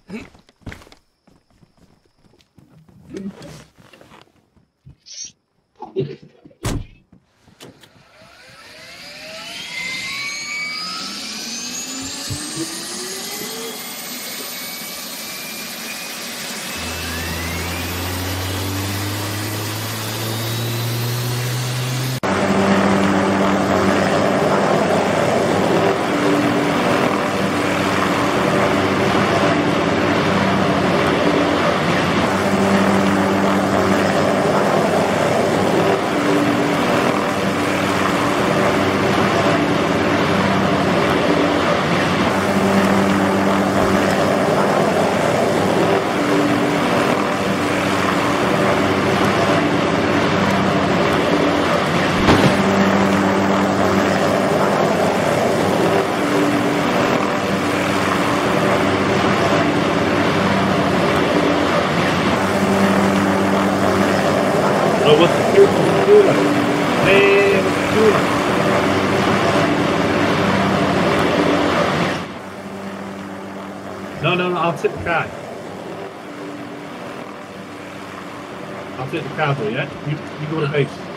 Oh, what's the cooler? Hey, what's the cooler? No, I'll tip the car. I'll take the car though, yeah? You go to base.